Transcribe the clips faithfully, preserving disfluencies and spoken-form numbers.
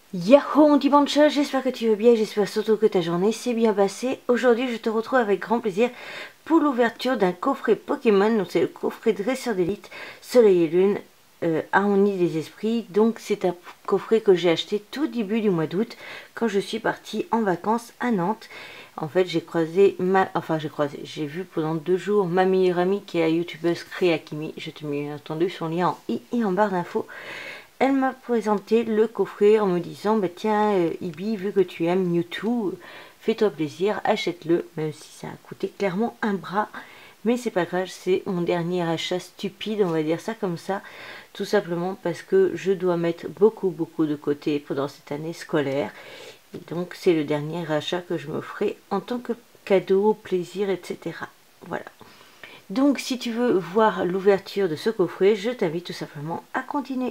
Yahoo mon petit bancha, j'espère que tu vas bien, j'espère surtout que ta journée s'est bien passée. Aujourd'hui je te retrouve avec grand plaisir pour l'ouverture d'un coffret Pokémon. Donc c'est le coffret Dresseur d'élite, Soleil et Lune, euh, Harmonie des esprits. Donc c'est un coffret que j'ai acheté tout début du mois d'août quand je suis partie en vacances à Nantes. En fait j'ai croisé, ma... enfin j'ai croisé, j'ai vu pendant deux jours ma meilleure amie qui est la youtubeuse Créakimi. Je te mets bien entendu son lien en i et en barre d'infos. Elle m'a présenté le coffret en me disant bah tiens euh, Ibi, vu que tu aimes Mewtwo, fais-toi plaisir, achète-le, même si ça a coûté clairement un bras, mais c'est pas grave, c'est mon dernier achat stupide, on va dire ça comme ça, tout simplement parce que je dois mettre beaucoup beaucoup de côté pendant cette année scolaire, et donc c'est le dernier achat que je me ferai en tant que cadeau, plaisir, et cetera. Voilà. Donc si tu veux voir l'ouverture de ce coffret, je t'invite tout simplement à continuer.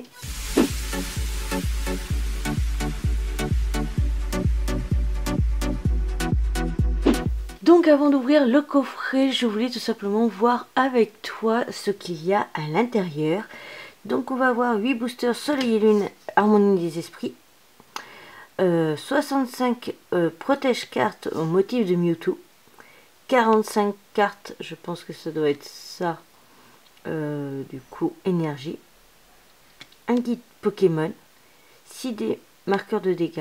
Donc avant d'ouvrir le coffret, je voulais tout simplement voir avec toi ce qu'il y a à l'intérieur. Donc on va avoir huit boosters Soleil et Lune, Harmonie des esprits, euh, soixante-cinq euh, protège cartes au motif de Mewtwo, quarante-cinq cartes, je pense que ça doit être ça, euh, du coup énergie, un guide Pokémon, six dés marqueurs de dégâts,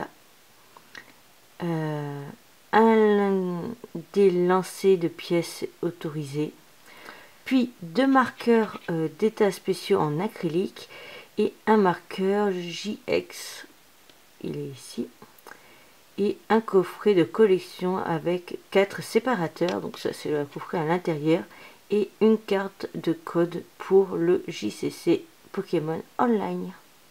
euh, un des lancers de pièces autorisées, puis deux marqueurs euh, d'état spéciaux en acrylique et un marqueur J X, il est ici, et un coffret de collection avec quatre séparateurs, donc ça c'est le coffret à l'intérieur, et une carte de code pour le J C C Pokémon Online.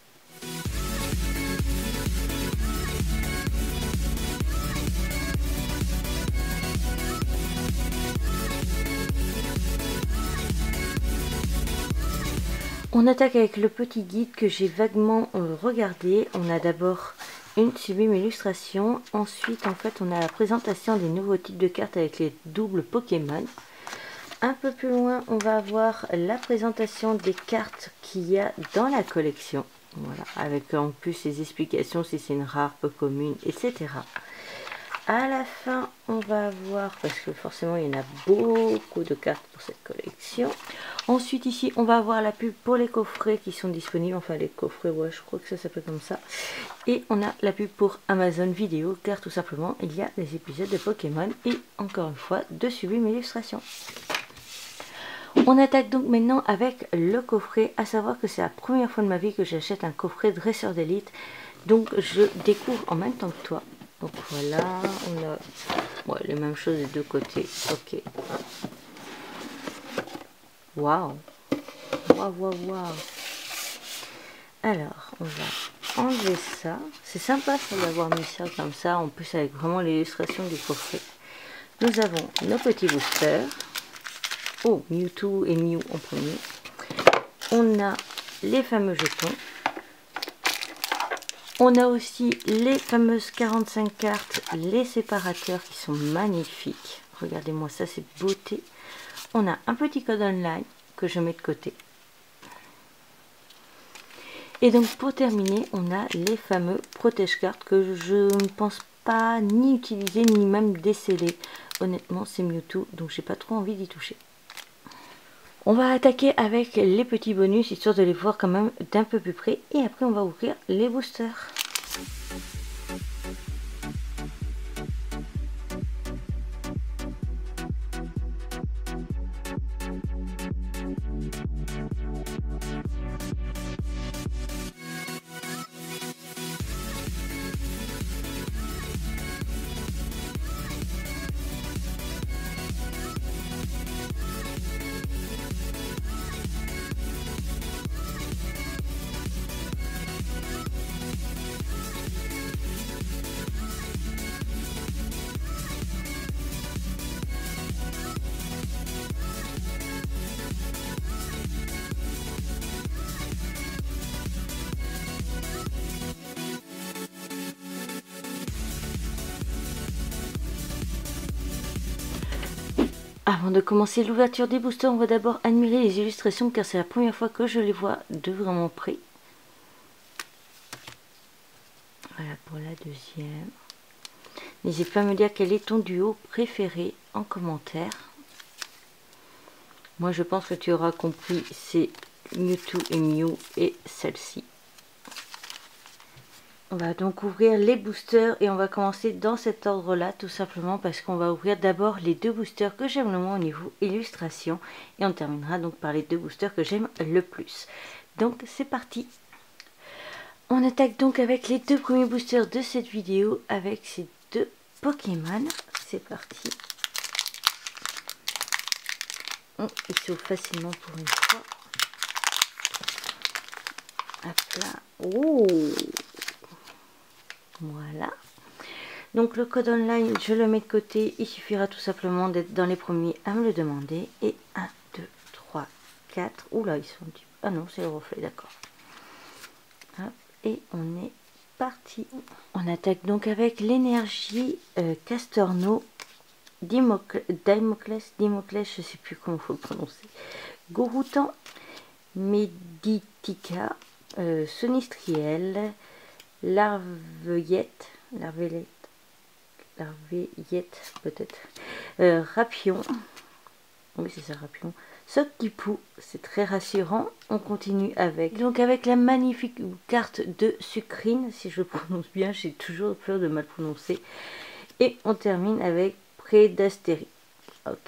On attaque avec le petit guide que j'ai vaguement euh, regardé. On a d'abord une sublime illustration. Ensuite, en fait, on a la présentation des nouveaux types de cartes avec les doubles Pokémon. Un peu plus loin, on va avoir la présentation des cartes qu'il y a dans la collection. Voilà, avec en plus les explications si c'est une rare, peu commune, et cetera. À la fin, on va avoir, parce que forcément il y en a beaucoup de cartes pour cette collection. Ensuite ici, on va avoir la pub pour les coffrets qui sont disponibles, enfin les coffrets, ouais, je crois que ça s'appelle comme ça. Et on a la pub pour Amazon Vidéo, car tout simplement, il y a les épisodes de Pokémon et encore une fois, de sublimes illustrations. On attaque donc maintenant avec le coffret, à savoir que c'est la première fois de ma vie que j'achète un coffret Dresseur d'élite, donc je découvre en même temps que toi. Donc voilà, on a ouais, les mêmes choses des deux côtés. Ok. Waouh. Waouh, waouh, waouh. Alors, on va enlever ça. C'est sympa ça d'avoir mis ça comme ça, en plus avec vraiment l'illustration du coffret. Nous avons nos petits boosters. Oh, Mewtwo et Mew en premier. On a les fameux jetons. On a aussi les fameuses quarante-cinq cartes, les séparateurs qui sont magnifiques. Regardez-moi ça, c'est beauté. On a un petit code online que je mets de côté. Et donc pour terminer, on a les fameux protège-cartes que je ne pense pas ni utiliser ni même déceler. Honnêtement, c'est Mewtwo, donc j'ai pas trop envie d'y toucher. On va attaquer avec les petits bonus, histoire de les voir quand même d'un peu plus près. Et après, on va ouvrir les boosters. Avant de commencer l'ouverture des boosters, on va d'abord admirer les illustrations car c'est la première fois que je les vois de vraiment près. Voilà pour la deuxième. N'hésite pas à me dire quel est ton duo préféré en commentaire. Moi je pense que tu auras compris, c'est Mewtwo et Mew et celle-ci. On va donc ouvrir les boosters et on va commencer dans cet ordre là tout simplement parce qu'on va ouvrir d'abord les deux boosters que j'aime le moins au niveau illustration et on terminera donc par les deux boosters que j'aime le plus. Donc c'est parti. On attaque donc avec les deux premiers boosters de cette vidéo avec ces deux Pokémon. C'est parti. Oh, il s'ouvre facilement pour une fois. Hop là. Oh, voilà. Donc le code online, je le mets de côté. Il suffira tout simplement d'être dans les premiers à me le demander. Et un, deux, trois, quatre. Oula, ils sont un petit peu... Ah non, c'est le reflet, d'accord. Hop, et on est parti. On attaque donc avec l'énergie euh, Castorno, Dimoclès, Dimoclès, je sais plus comment il faut le prononcer. Goroutan, Meditica, euh, Sonistriel, Larveillette, Larveillette, Larveillette peut-être, euh, Rapion, oui c'est ça Rapion, Soctipou, c'est très rassurant. On continue avec, donc avec la magnifique carte de Sucrine, si je le prononce bien, j'ai toujours peur de mal prononcer. Et on termine avec Prédastérie. Ok.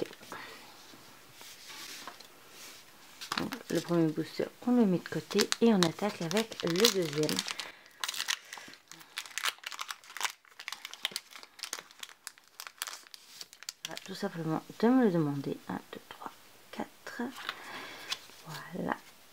Donc, le premier booster, on le met de côté et on attaque avec le deuxième. Voilà, tout simplement de me le demander. un, deux, trois, quatre. Voilà.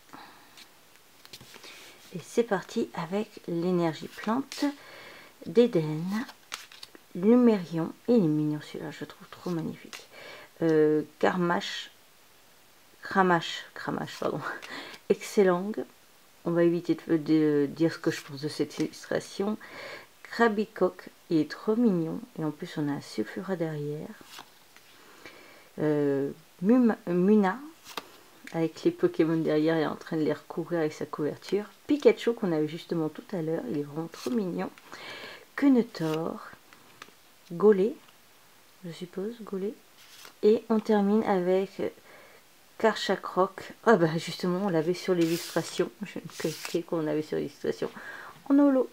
Et c'est parti avec l'énergie plante d'Eden, Lumérion. Et il est mignon celui-là, je trouve trop magnifique. Euh, Karmash, Kramash, Kramash, pardon. Excellent. On va éviter de, de dire ce que je pense de cette illustration. Krabicoque, il est trop mignon. Et en plus, on a un Sulfura derrière. Euh, Muma, Muna, avec les Pokémon derrière et en train de les recouvrir avec sa couverture. Pikachu, qu'on a vu justement tout à l'heure. Il est vraiment trop mignon. Quenetor. Golé, je suppose, Golé. Et on termine avec Karchakroc. Ah bah justement, on l'avais sur l'illustration. Je ne sais qu'on avait sur l'illustration en holo.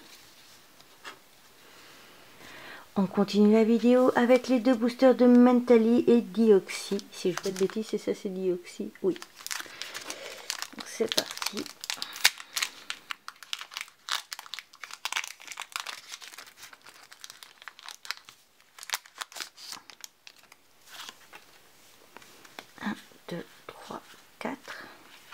On continue la vidéo avec les deux boosters de Mentally et Dioxy. Si je ne fais pas de bêtises, c'est ça, c'est Dioxy. Oui. C'est parti. un, deux, trois, quatre.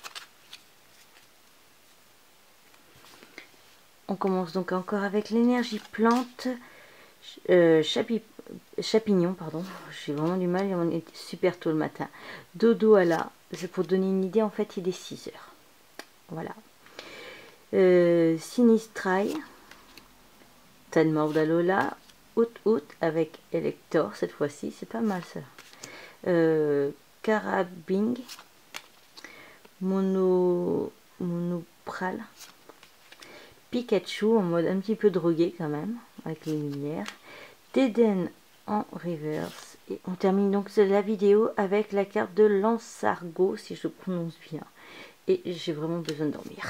On commence donc encore avec l'énergie plante. Euh, chapi, Chapignon, pardon, j'ai vraiment du mal, on est super tôt le matin. Dodo à la, pour donner une idée, en fait il est six heures. Voilà. Euh, Sinistrai, Tanmordalola, Out Out avec Elector cette fois-ci, c'est pas mal ça. Euh, Carabing, Mono, Monopral, Pikachu en mode un petit peu drogué quand même, avec les lumières. D'Eden en reverse. Et on termine donc la vidéo avec la carte de Lansargot, si je prononce bien. Et j'ai vraiment besoin de dormir.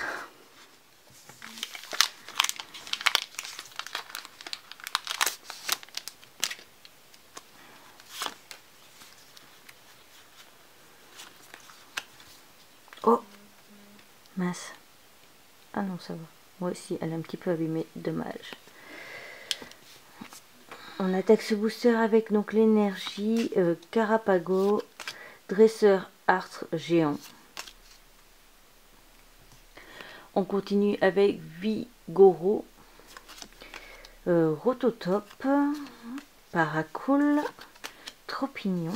Oh, mince. Ah non, ça va. Moi aussi, elle est un petit peu abîmée. Dommage. On attaque ce booster avec donc l'énergie euh, Carapago, Dresseur Artre Géant. On continue avec Vigoro, euh, Rototop, Paracool, Tropignon,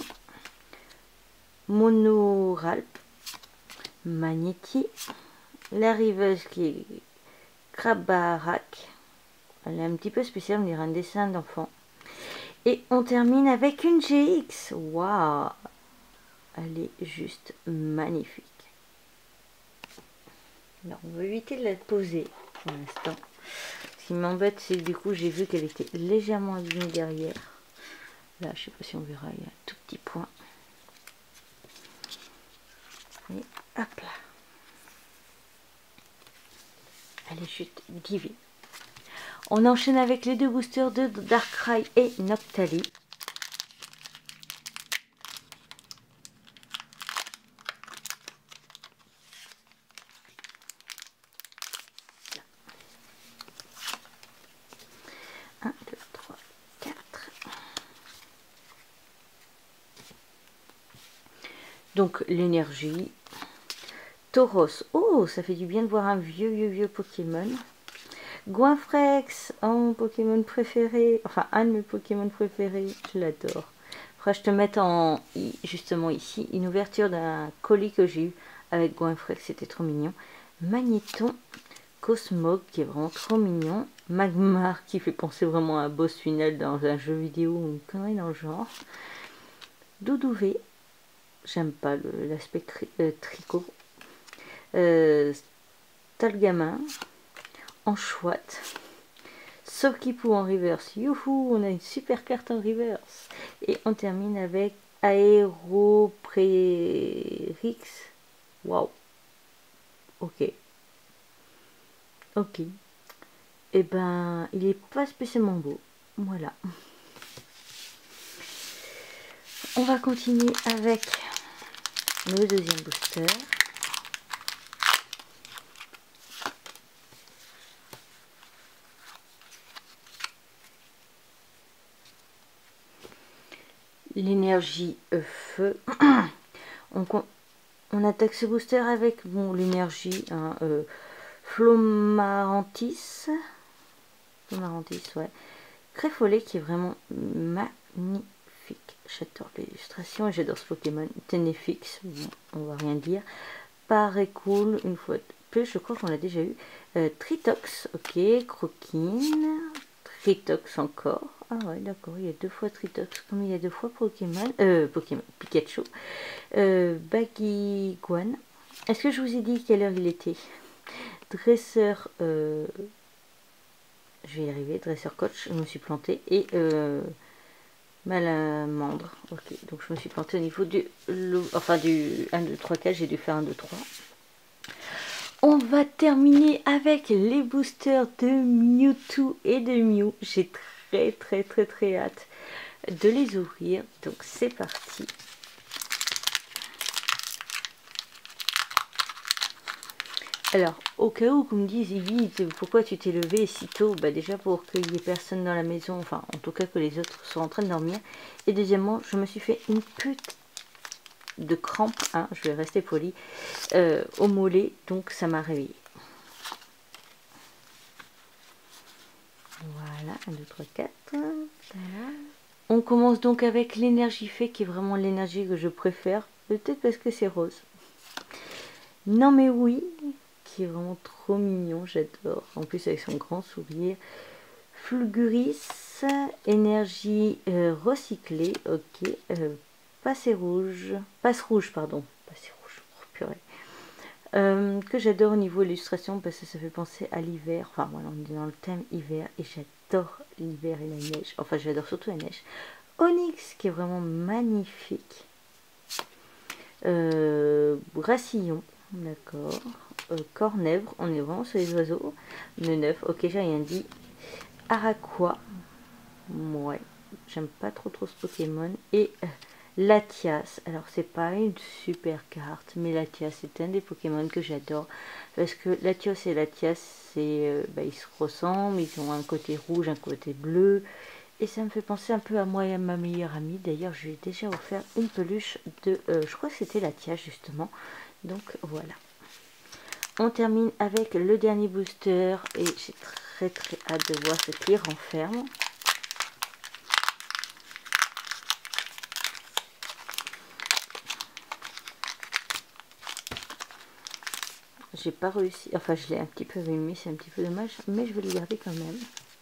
Monoralp, Magnéti, la riveuse qui est Krabarak. Elle est un petit peu spéciale, on dirait un dessin d'enfant. Et on termine avec une G X. Waouh! Elle est juste magnifique. Alors, on va éviter de la poser pour l'instant. Ce qui m'embête, c'est que du coup, j'ai vu qu'elle était légèrement abîmée derrière. Là, je sais pas si on verra, il y a un tout petit point. Et hop là. Elle est juste divine. On enchaîne avec les deux boosters de Darkrai et Noctali. un, deux, trois, quatre. Donc l'énergie. Tauros. Oh, ça fait du bien de voir un vieux, vieux, vieux Pokémon. Goinfrex, oh, mon Pokémon préféré. Enfin, un de mes Pokémon préférés. Je l'adore. Faudra que je te mette en, justement ici, une ouverture d'un colis que j'ai eu avec Goinfrex. C'était trop mignon. Magnéton. Cosmog, qui est vraiment trop mignon. Magmar, qui fait penser vraiment à un boss final dans un jeu vidéo ou une connerie dans le genre. Doudouvé. J'aime pas l'aspect tri, euh, tricot. Euh, Stalgamin. Enchouette. Sokipou en reverse. Youhou, on a une super carte en reverse. Et on termine avec Aéroprérix. Waouh. Ok. Ok. Et ben, il est pas spécialement beau. Voilà. On va continuer avec le deuxième booster. L'énergie feu. on, on attaque ce booster avec bon, l'énergie hein, euh, Flomarantis. Flomarantis, ouais. Créfolet qui est vraiment magnifique. J'adore l'illustration et j'adore ce Pokémon. Ténéfix, bon, on va rien dire. Paraît cool, une fois de plus, je crois qu'on l'a déjà eu. Euh, Tritox, ok. Croquine. Tritox encore. Ah ouais, d'accord, il y a deux fois Tritox, comme il y a deux fois Pokémon. Euh, Pokémon, Pikachu. Euh, Baguiguan. Est-ce que je vous ai dit quelle heure il était? Dresseur. Euh, je vais y arriver. Dresseur coach, je me suis plantée. Et. Euh, Malamandre, ok, donc je me suis plantée au niveau du, enfin du un, deux, trois, quatre, j'ai dû faire un, deux, trois. On va terminer avec les boosters de Mewtwo et de Mew. J'ai très très très très hâte de les ouvrir, donc c'est parti. Alors, au cas où qu'on me dise, Ivy, pourquoi tu t'es levé si tôt? Bah déjà pour qu'il n'y ait personne dans la maison, enfin en tout cas que les autres soient en train de dormir. Et deuxièmement, je me suis fait une pute de crampes, hein, je vais rester polie, euh, au mollet, donc ça m'a réveillée. Voilà, un, deux, trois, quatre. Voilà. On commence donc avec l'énergie fée, qui est vraiment l'énergie que je préfère, peut-être parce que c'est rose. Non mais oui, qui est vraiment trop mignon, j'adore. En plus avec son grand sourire. Fulguris, énergie euh, recyclée, ok. Euh, passé rouge, passe rouge, pardon. Passé rouge, oh, purée. Euh, que j'adore au niveau illustration parce que ça fait penser à l'hiver. Enfin voilà, on est dans le thème hiver et j'adore l'hiver et la neige. Enfin j'adore surtout la neige. Onyx qui est vraiment magnifique. Euh, Gracillon, d'accord. Euh, Cornèvre, on est vraiment sur les oiseaux. Le neuf, ok, j'ai rien dit. Araqua, ouais, j'aime pas trop trop ce Pokémon. Et euh, Latias, alors c'est pas une super carte, mais Latias c'est un des Pokémon que j'adore. Parce que Latios et Latias, c'est, euh, bah, ils se ressemblent, ils ont un côté rouge, un côté bleu. Et ça me fait penser un peu à moi et à ma meilleure amie. D'ailleurs, je lui ai déjà offert une peluche de... Euh, je crois que c'était Latias, justement. Donc, voilà. On termine avec le dernier booster. Et j'ai très très hâte de voir ce qu'il renferme. J'ai pas réussi... Enfin, je l'ai un petit peu allumé, c'est un petit peu dommage. Mais je vais le garder quand même.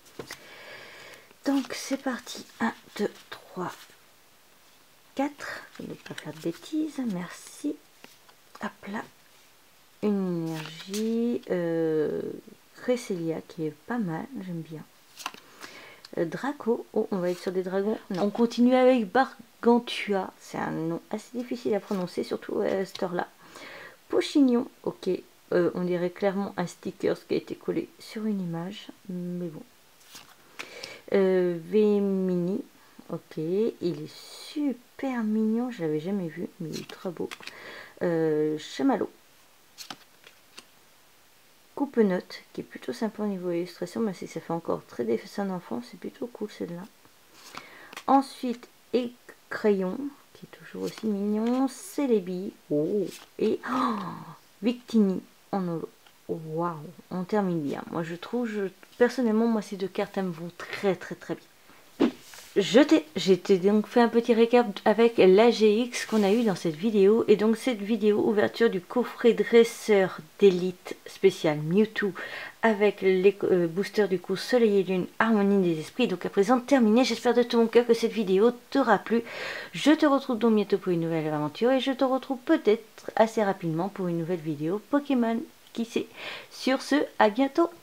Donc, c'est parti. un, deux, trois, quatre. Je ne vais pas faire de bêtises. Merci. Hop là. Une énergie. Euh, Cresselia qui est pas mal, j'aime bien. Euh, Draco, oh on va être sur des dragons. Non. On continue avec Bargantua, c'est un nom assez difficile à prononcer, surtout à cette heure là. Pochignon, ok, euh, on dirait clairement un sticker qui a été collé sur une image, mais bon. Euh, Vemini, ok, il est super mignon, je l'avais jamais vu, mais il est très beau. Euh, Chamallow. Coupe-note, qui est plutôt sympa au niveau illustration, mais si ça fait encore très dessin d'enfant, c'est plutôt cool celle-là. Ensuite, Crayon, qui est toujours aussi mignon. Celebi, oh, et oh, Victini en holo. Waouh, on termine bien. Moi je trouve, je, personnellement, moi ces deux cartes elles me vont très très très bien. Je t'ai, j'ai donc fait un petit récap avec l'A G X qu'on a eu dans cette vidéo. Et donc cette vidéo ouverture du coffret dresseur d'élite spécial Mewtwo avec les euh, boosters du coup Soleil et Lune, Harmonie des Esprits. Donc à présent terminé, j'espère de tout mon cœur que cette vidéo t'aura plu. Je te retrouve donc bientôt pour une nouvelle aventure et je te retrouve peut-être assez rapidement pour une nouvelle vidéo Pokémon, qui sait. Sur ce, à bientôt.